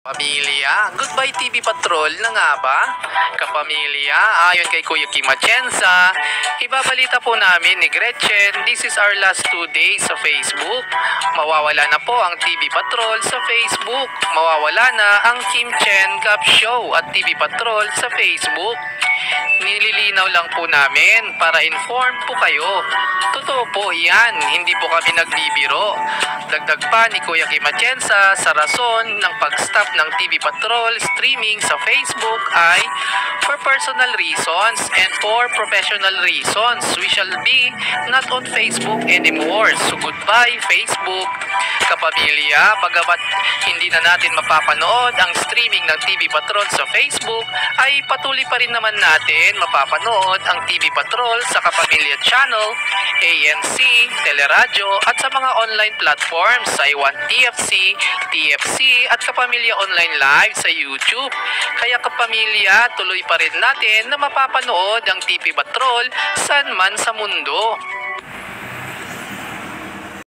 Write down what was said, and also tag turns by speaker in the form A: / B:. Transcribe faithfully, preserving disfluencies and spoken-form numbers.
A: Pamilya, Goodbye T V Patrol na nga ba? Kapamilya, ayon kay Kuya Kim Atienza, ibabalita po namin ni Gretchen, this is our last two days sa Facebook. Mawawala na po ang T V Patrol sa Facebook. Mawawala na ang Kim Chen Gap Show at T V Patrol sa Facebook. Nililinaw lang po namin para inform po kayo. Totoo po yan, hindi po kami nagbibiro. Dagdag pa ni Kuya Kim Atienza, sa rason ng pag-stop ng T V Patrol streaming sa Facebook ay for personal reasons and for professional reasons. We shall be not on Facebook anymore. So goodbye Facebook. Kapamilya, pagamat hindi na natin mapapanood ang streaming ng T V Patrol sa Facebook, ay patuloy pa rin naman natin mapapanood ang T V Patrol sa Kapamilya Channel, A N C, Teleradyo at sa mga online platforms sa Iwan T F C, T F C at Kapamilya Online Live sa YouTube. Kaya kapamilya, tuloy pa rin natin na mapapanood ang T V Patrol saan man sa mundo.